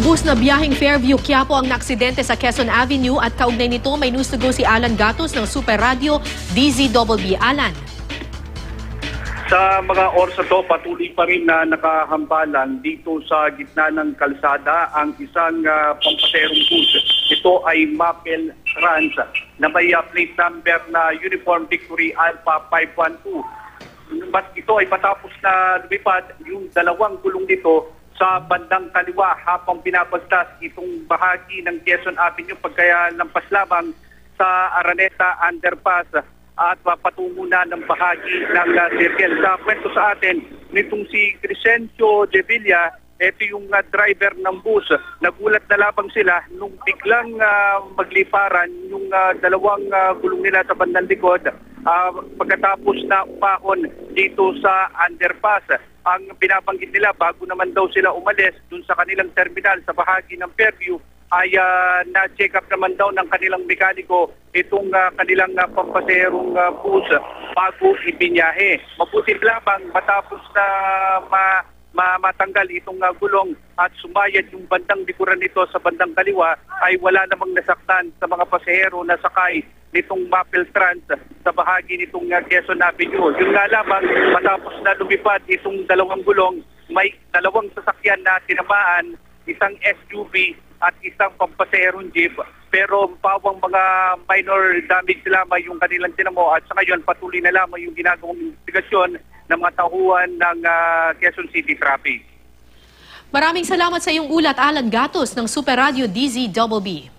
bus na biyaheng Fairview-Quiapo ang naaksidente sa Quezon Avenue at kaugnay nito may news to go si Alan Gatos ng Super Radio DZBB. Alan. Sa mga oras na to, patuloy pa rin na nakahambalan dito sa gitna ng kalsada ang isang pampaserong bus. Ito ay Mapel Trans na may plate number na Uniform Victory Alpha 512. Ito ay matapos na lumipad yung dalawang gulong nito sa bandang kaliwa habang pinapagtas itong bahagi ng Quezon Avenue pagkaya lampas lamang sa Araneta Underpass at patungo na ng bahagi ng circle. Sa kwento sa atin nitong si Crescencio de Villa, ito yung driver ng bus. Nagulat na labang sila nung biglang magliparan yung dalawang gulong nila sa bandang likod pagkatapos na umahon dito sa underpass. Ang binabanggit nila bago naman daw sila umalis dun sa kanilang terminal sa bahagi ng Fairview ay na-check up naman daw ng kanilang mekaniko itong kanilang pampaserong bus bago ibinyahe. Mabuti lamang matapos na matanggal itong gulong at sumayad yung bandang likuran nito sa bandang kaliwa ay wala namang nasaktan sa mga pasahero na sakay nitong Mapel Trans sa bahagi nitong Quezon Avenue. Yung nga lamang matapos na lumipad itong dalawang gulong, may dalawang sasakyan na tinamaan, isang SUV at isang pampasaherong jeep. Pero pawang mga minor damage lamang yung kanilang tinamo at sa ngayon patuloy na lamang yung ginagawang investigasyon ng mga tauhan ng Quezon City Traffic. Maraming salamat sa iyong ulat, Alan Gatos ng Super Radio DZBB.